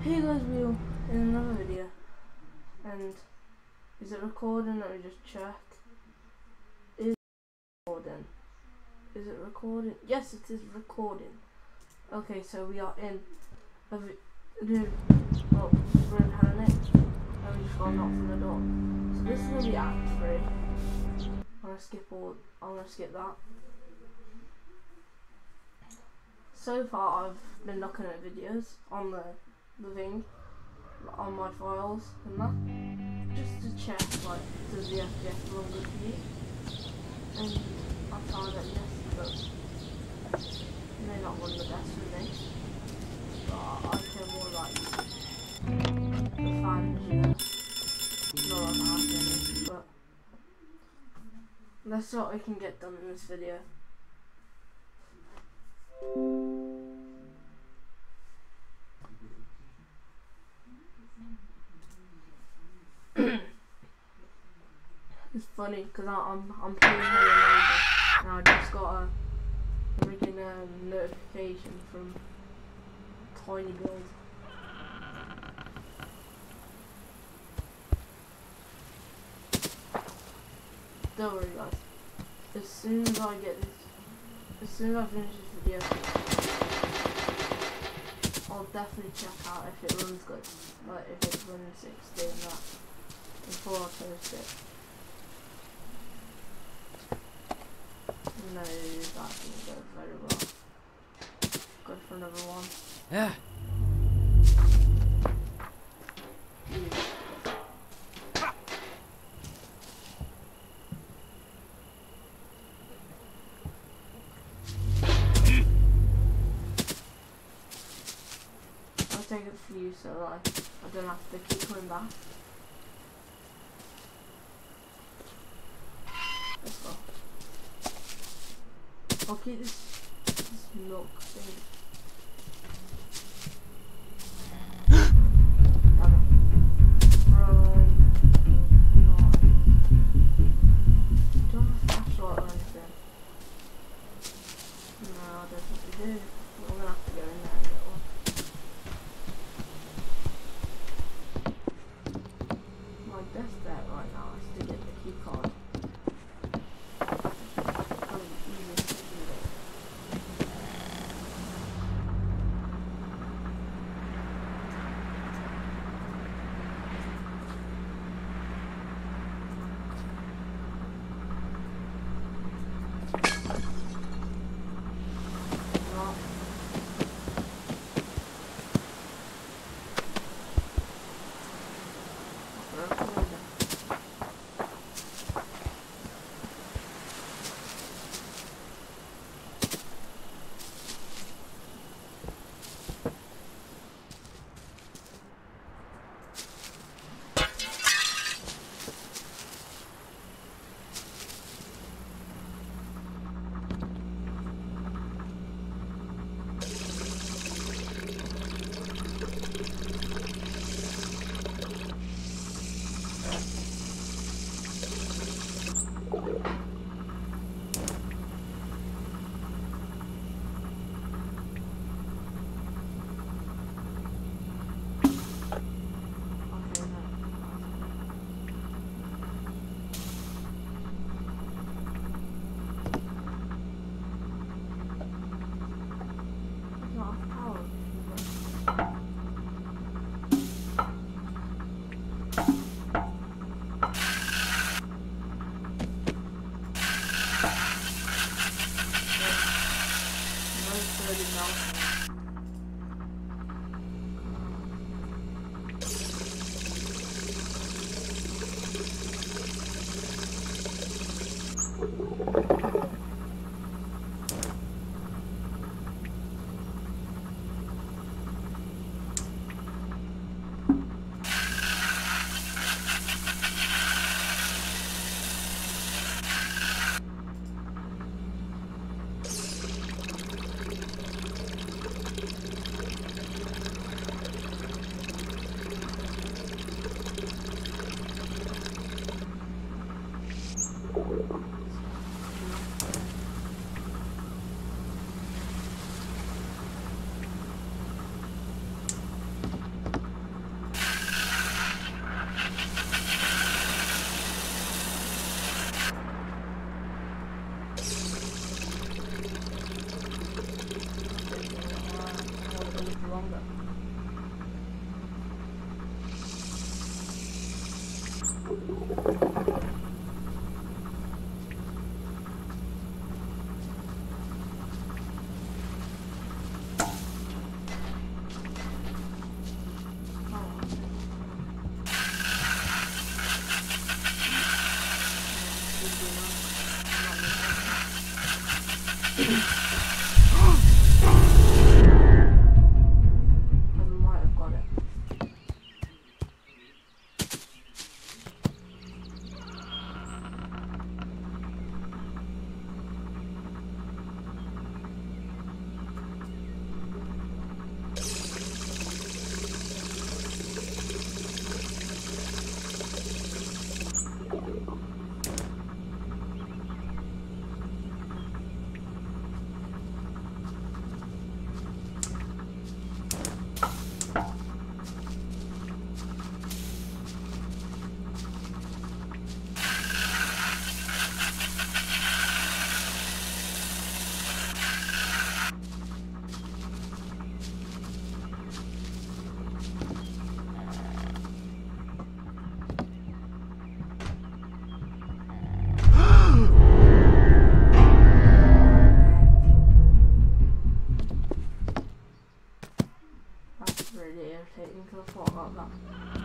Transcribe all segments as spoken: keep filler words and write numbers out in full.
Hey guys, we're in another video, and is it recording? Let me just check. Is it recording? Is it recording? Yes, it is recording. Okay, so we are in a video. Oh, we're in Panic, and we just got knocked on the door. So this is gonna be Act three. I'm gonna skip all. I'm gonna skip that. So far, I've been looking at videos on the the thing, on my files and that, just to check, like, does the F P S run good for you? And I found that yes, it does. It may not run the best for me, but I feel more like the fans, you know. Not like I have any, but that's what we can get done in this video. It's funny because I'm I'm playing Hello Neighbor and I just got a freaking um, notification from Tiny Build. Don't worry guys. As soon as I get this, as soon as I finish this video, I'll definitely check out if it runs good, like if it's running sixty and that, before I post it. No, that didn't go very well. Good for another one. Yeah. I'll take it for you so like I don't have to keep coming back. Let's go. I'll keep this, this milk thing. longer. Because I thought about that.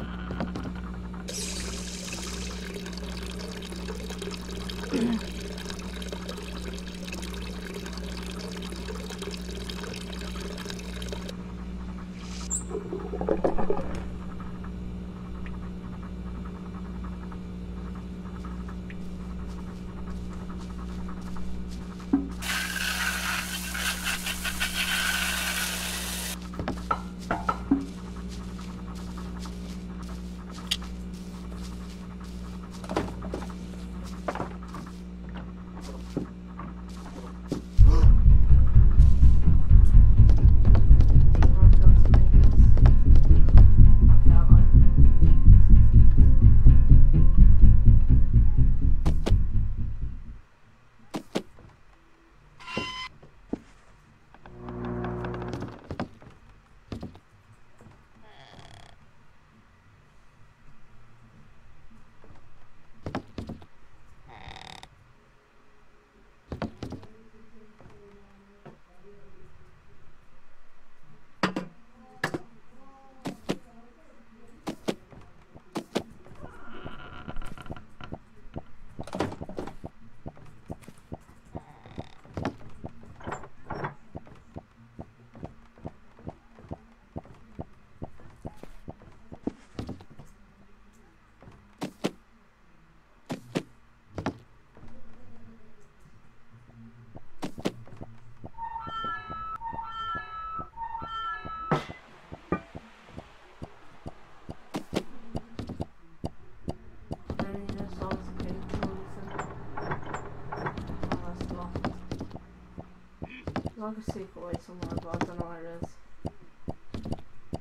There's like a secret way somewhere, but I don't know where it is.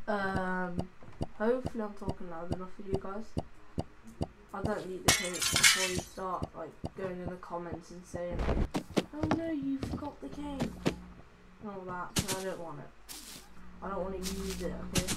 Um, hopefully I'm talking loud enough for you guys. I don't need the cake before you start like going in the comments and saying, "Oh no, you forgot the cake," and all that. So I don't want it. I don't want to use it. Okay.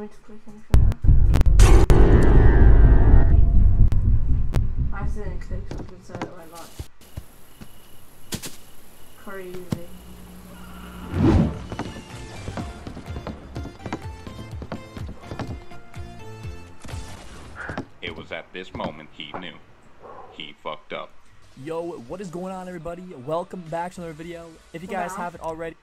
me to click anything there. I accidentally clicked something so it went like crazy. It was at this moment he knew. He fucked up. Yo, what is going on, everybody? Welcome back to another video. If you guys haven't already...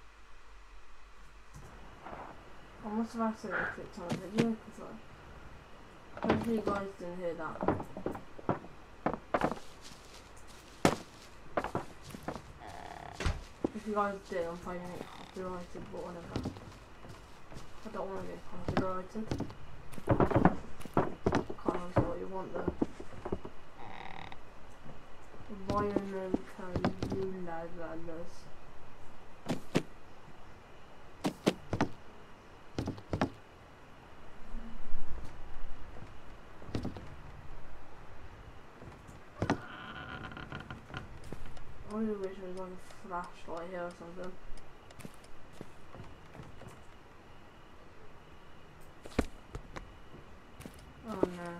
I must have accidentally clicked on the video because like, hopefully you guys didn't hear that. If you guys did, I'm probably gonna get copyrighted, but whatever. I don't want to get copyrighted. Can't answer what you want though. Violent I really wish there was like a flashlight here or something. Oh no.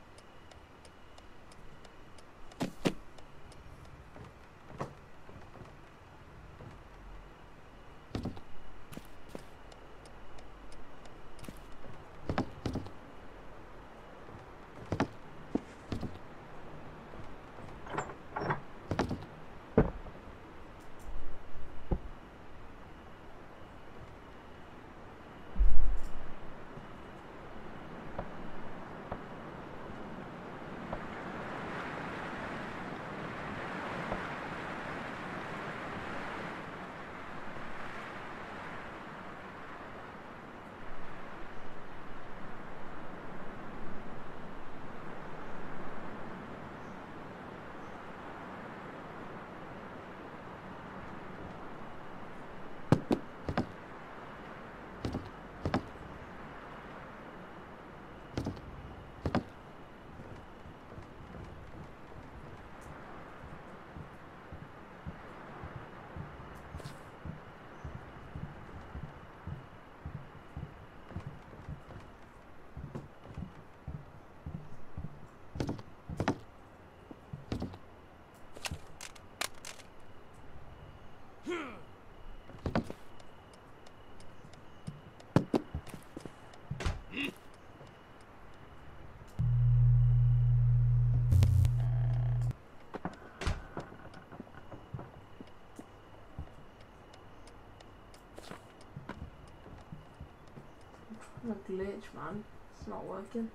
A glitch, man. It's not working.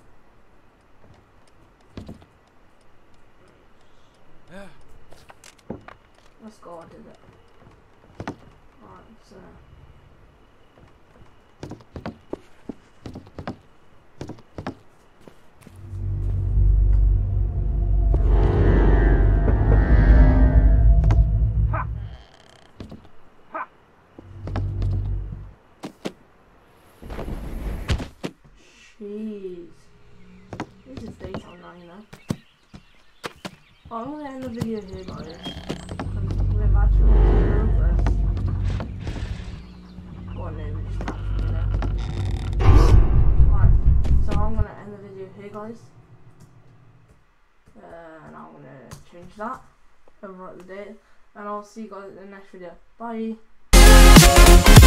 Let's go, I did it. Alright, so jeez. This is daytime now, you know. Well, I'm gonna end the video here, guys. We've actually made progress. Well, no, we just captured it. Alright, so I'm gonna end the video here, guys. Uh, and I'm gonna change that. Overwrite the date. And I'll see you guys in the next video. Bye!